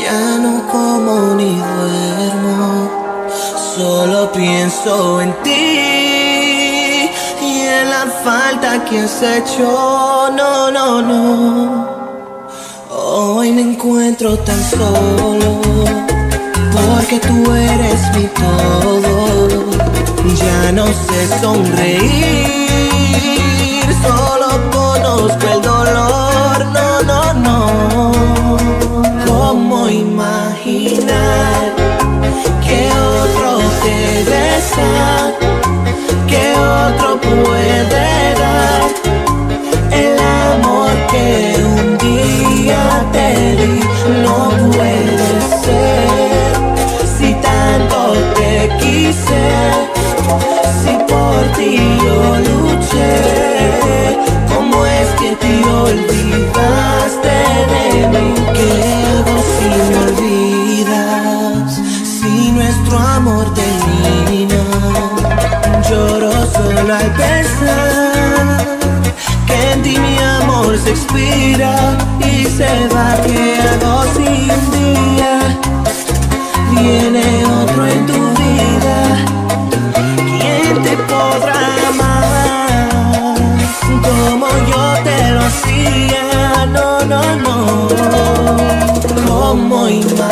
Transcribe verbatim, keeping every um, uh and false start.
Ya no como ni duermo, solo pienso en ti y en la falta que has hecho. No, no, no. Hoy me encuentro tan solo porque tú eres mi todo. Ya no sé sonreír, solo conozco el dolor. No, no, no. ¿Cómo imaginar que otro te besa, que otro puede dar el amor que un día te di? No puede ser, si tanto te quise, si por ti yo luché. ¿Cómo es que te olvidaste de mí? ¿Qué hago si me olvidas? Si nuestro amor termina, lloro solo al pensar que en ti mi amor se expira y se va. ¿Qué hago si un día viene otro en tu vida? ¿Quién te podrá amar como yo te lo hacía? No, no, no. ¿Cómo imaginar